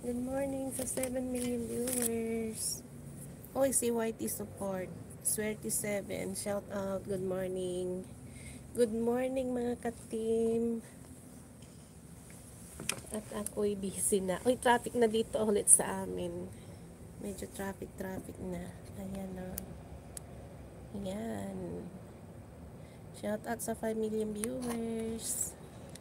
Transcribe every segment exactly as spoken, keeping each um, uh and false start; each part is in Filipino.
Good morning sa seven million viewers. Oy, si Whitey Support. Swerte seven. Shout out. Good morning. Good morning mga ka-team. At ako'y busy na. Oy, traffic na dito ulit sa amin. Medyo traffic-traffic na. Ayan na. Ayan. Shout out sa five million viewers.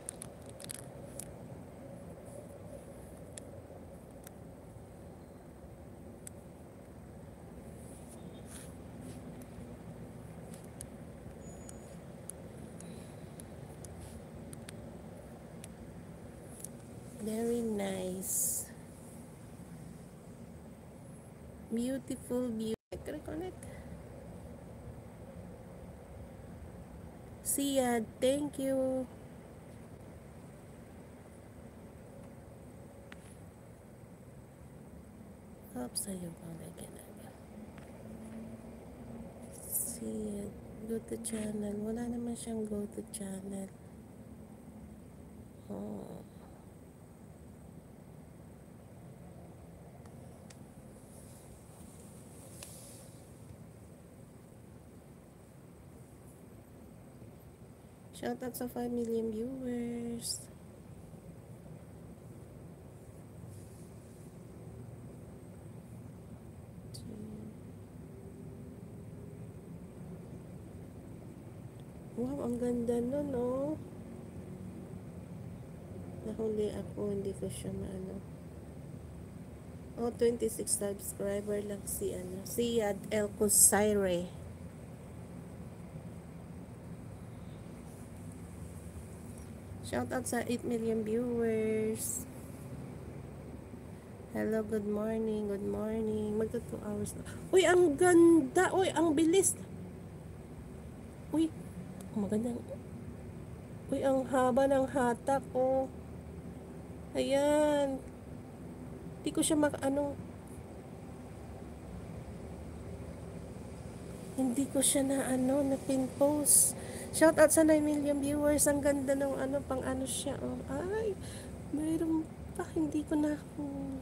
Very nice. Beautiful view. Connect. Siya, thank you. Oops, ayun pa again. Siya, go to channel. Wala naman siyang go to channel. Oh. Shout out sa five million viewers. Wow, ang ganda nun, no? Nahuli ako, hindi ko siya maano. Oh, twenty-six subscriber lang si ano, si Yad El Kusaire. Shout out sa eight million viewers. Hello, good morning, good morning. Magta two hours na. Uy, ang ganda. Uy, ang bilis. Uy, magandang. Uy, ang haba ng hatak, oh. Ayan. Hindi ko siya mak, ano. Hindi ko siya na, ano, na pin post. Shout out sa nine million viewers. Ang ganda ng, ano, pang ano siya, oh. Ay, mayroon pa. Hindi ko na, hmm.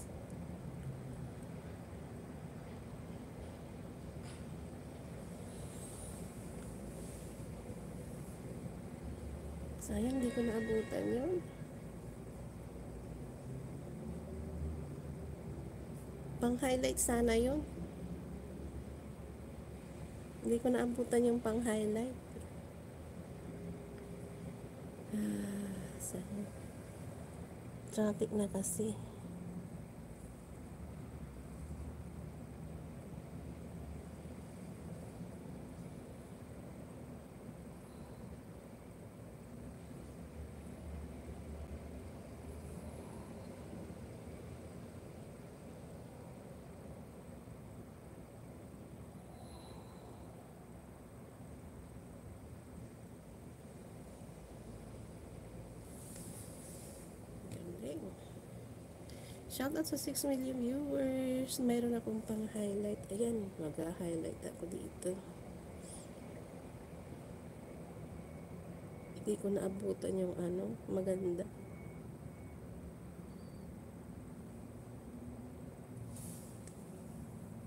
Sayang, hindi ko naabutan yun. Pang-highlight sana yun. Hindi ko naabutan yung pang-highlight. Ah, sayang. Traffic na kasi. Shout out sa six million viewers. Mayroon akong pang highlight. Ayan, mag-highlight ako dito. Hindi ko naabutan yung ano, maganda.